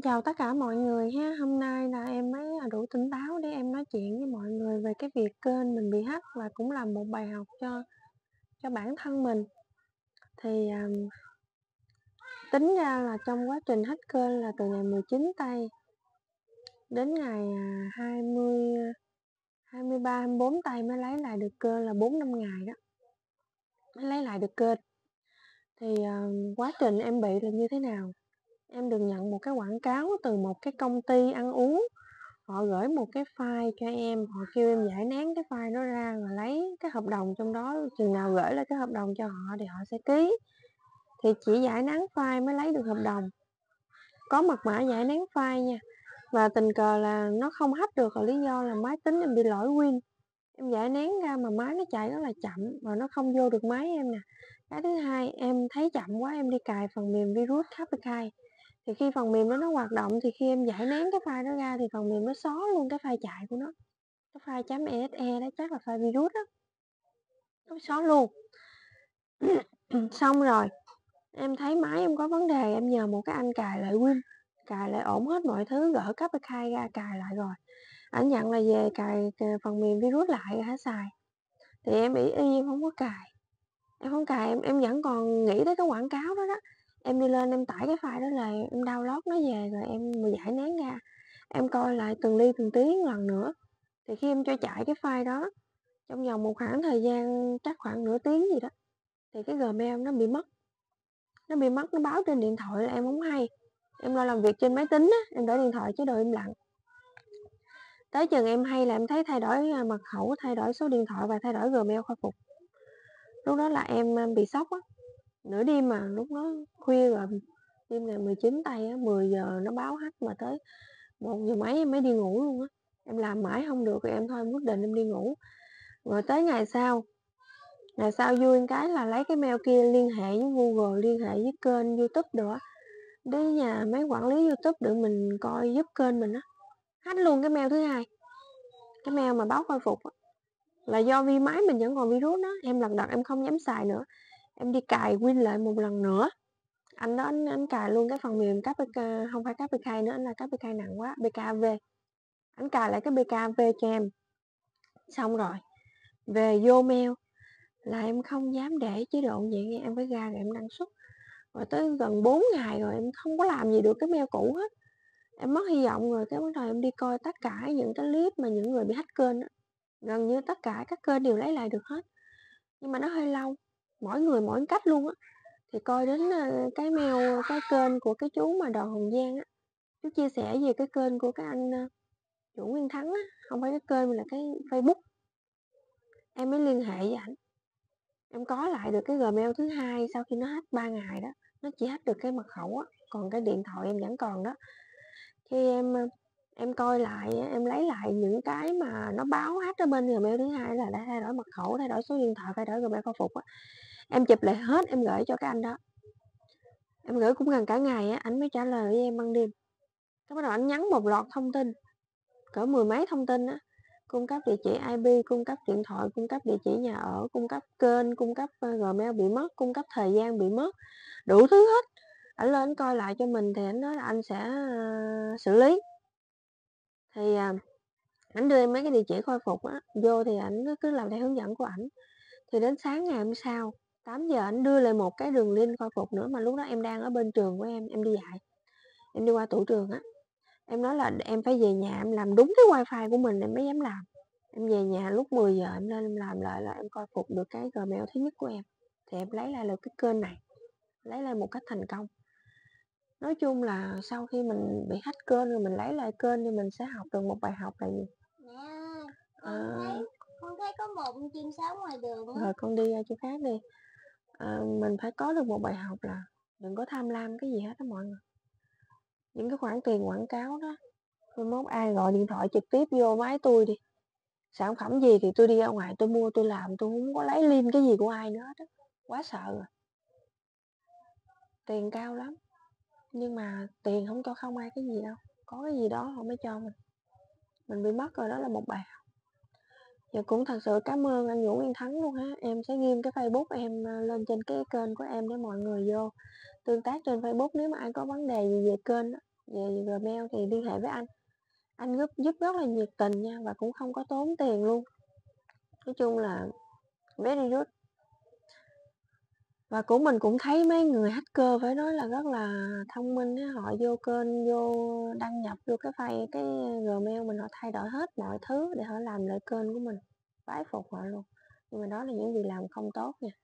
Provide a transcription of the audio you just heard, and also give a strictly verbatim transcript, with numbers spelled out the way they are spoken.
Chào tất cả mọi người ha. Hôm nay là em mới, à, đủ tỉnh táo để em nói chuyện với mọi người về cái việc kênh mình bị hack và cũng là một bài học cho cho bản thân mình. Thì, à, tính ra là trong quá trình hack kênh là từ ngày mười chín tây đến ngày, à, hai mươi, hai mươi ba, hai mươi bốn tây mới lấy lại được kênh, là bốn năm ngày đó, mới lấy lại được kênh. Thì, ờ, quá trình em bị là như thế nào? Em được nhận một cái quảng cáo từ một cái công ty ăn uống. Họ gửi một cái file cho em, họ kêu em giải nén cái file đó ra rồi lấy cái hợp đồng trong đó, chừng nào gửi lại cái hợp đồng cho họ thì họ sẽ ký. Thì chỉ giải nén file mới lấy được hợp đồng, có mật mã giải nén file nha. Và tình cờ là nó không hack được là lý do là máy tính em bị lỗi Win. Em giải nén ra mà máy nó chạy rất là chậm và nó không vô được máy em nè. Cái thứ hai, em thấy chậm quá em đi cài phần mềm virus Capikai. Thì khi phần mềm đó nó hoạt động thì khi em giải nén cái file đó ra thì phần mềm nó xóa luôn cái file chạy của nó. Cái file .exe đó chắc là file virus đó, nó xóa luôn. Xong rồi, em thấy máy em có vấn đề, em nhờ một cái anh cài lại Win, cài lại ổn hết mọi thứ, gỡ Capikai ra cài lại rồi. Ảnh nhận là về cài, cài phần mềm virus lại hả xài. Thì em ỷ y em không có cài. Em không cài em em vẫn còn nghĩ tới cái quảng cáo đó đó. Em đi lên em tải cái file đó là em download nó về rồi em giải nén ra. Em coi lại từng ly từng tí lần nữa. Thì khi em cho chạy cái file đó, trong vòng một khoảng thời gian chắc khoảng nửa tiếng gì đó, thì cái Gmail nó bị mất. Nó bị mất, nó báo trên điện thoại là em hổng hay. Em lo làm việc trên máy tính á, em để điện thoại chế độ im lặng. Tới chừng em hay là em thấy thay đổi, a, mật khẩu, thay đổi số điện thoại và thay đổi Gmail khôi phục. Lúc đó là em, a, bị sốc á, nửa đêm mà, lúc đó khuya rồi, đêm ngày mười chín tây á, mười giờ nó báo hack mà tới một giờ mấy em mới đi ngủ luôn á. Em làm mãi hông được rồi em thôi em quyết định em đi ngủ. Rồi tới ngày sau, ngày sau vui một cái là lấy cái mail kia liên hệ với Google, liên hệ với kênh YouTube đồ á, đến nhà mấy quản lý YouTube để mình coi giúp kênh mình á, hack luôn cái mail thứ hai. Cái mail mà báo khôi phục á, là do vi máy mình vẫn còn virus đó, em lật đật em không dám xài nữa. Em đi cài Win lại một lần nữa, anh đó ảnh ảnh cài luôn cái phần mềm Capica hông phải Capikai nữa, ảnh là Capikai nặng quá, bê ca vê. Ảnh cài lại cái bê ca vê cho em. Xong rồi, về vô mail là em không dám để chế độ vậy nghe, em phải ra rồi em đăng xuất. Rồi tới gần bốn ngày rồi em không có làm gì được cái mail cũ hết. Em mất hy vọng rồi, cái bắt đầu em đi coi tất cả những cái clip mà những người bị hack kênh á, gần như tất cả các kênh đều lấy lại được hết. Nhưng mà nó hơi lâu, mỗi người mỗi cách luôn á. Thì coi đến, ơ, cái mail, cái kênh của cái chú mà Đoàn Hồng Giang á, chú chia sẻ về cái kênh của cái anh, ơ, Vũ Nguyên Thắng á, hông phải cái kênh mà là cái Facebook. Em mới liên hệ với ảnh. Em có lại được cái Gmail thứ hai sau khi nó hack ba ngày đó, nó chỉ hack được cái mật khẩu á, còn cái điện thoại em vẫn còn đó. Khi em, ơ, em coi lại á, em lấy lại những cái mà nó báo hack ở bên Gmail thứ hai là đã thay đổi mật khẩu, thay đổi số điện thoại, thay đổi Gmail khôi phục á, em chụp lại hết em gửi cho cái anh đó. Em gửi cũng gần cả ngày á, ảnh mới trả lời với em ban đêm. Cái bắt đầu ảnh nhắn một loạt thông tin, cỡ mười mấy thông tin á, cung cấp địa chỉ i pê, cung cấp điện thoại, cung cấp địa chỉ nhà ở, cung cấp kênh, cung cấp, ơ, Gmail bị mất, cung cấp thời gian bị mất, đủ thứ hết. Ảnh lên ảnh coi lại cho mình thì ảnh nói là anh sẽ, ơ, xử lý. Thì, à, ảnh đưa em mấy cái địa chỉ khôi phục á, vô thì ảnh cứ cứ làm theo hướng dẫn của ảnh. Thì đến sáng ngày hôm sau, tám giờ ảnh đưa lại một cái đường link khôi phục nữa mà lúc đó em đang ở bên trường của em, em đi dạy. Em đi qua tủ trường á, em nói là em phải về nhà em làm đúng cái wifi của mình em mới dám làm. Em về nhà lúc mười giờ em lên em làm lại là em khôi phục được cái Gmail thứ nhất của em, thì em lấy lại được cái kênh này, lấy lại một cách thành công. Nói chung là sau khi mình bị hack kênh rồi mình lấy lại kênh thì mình sẽ học được một bài học là gì? Mẹ ơi, con Ờ. thấy con thấy có một chim sáo ngoài đường á. Rồi con đi ra chỗ khác đi. Ờ, mình phải có được một bài học là đừng có tham lam cái gì hết á mọi người. Những cái khoản tiền quảng cáo đó, mai mốt ai gọi điện thoại trực tiếp vô máy tui đi, sản phẩm gì thì tui đi ra ngoài tui mua tui làm, tui hông có lấy link cái gì của ai nữa hết á, quá sợ rồi. Tiền cao lắm, nhưng mà tiền hổng cho không ai cái gì đâu, có cái gì đó họ mới cho mình. Mình bị mất rồi đó là một bài học. Và cũng thật sự cám ơn anh Vũ Nguyên Thắng luôn ha, em sẽ ghim cái Facebook em, ơ, lên trên cái kênh của em để mọi người vô tương tác trên Facebook nếu mà ai có vấn đề gì về kênh á. về Gmail thì liên hệ với anh. Anh giúp giúp rất là nhiệt tình nha và cũng không có tốn tiền luôn. Nói chung là very good. Và của mình cũng thấy mấy người hacker phải nói là rất là thông minh á, họ vô kênh, vô đăng nhập vô cái file cái Gmail mình, họ thay đổi hết mọi thứ để họ làm lại kênh của mình, bái phục họ luôn. Nhưng mà đó là những việc làm không tốt nha.